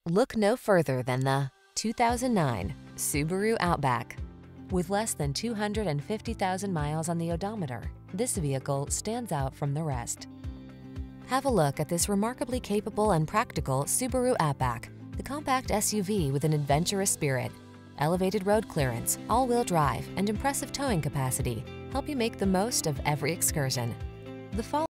Look no further than the 2009 Subaru Outback. With less than 250,000 miles on the odometer, this vehicle stands out from the rest. Have a look at this remarkably capable and practical Subaru Outback, the compact SUV with an adventurous spirit. Elevated road clearance, all-wheel drive, and impressive towing capacity help you make the most of every excursion. The following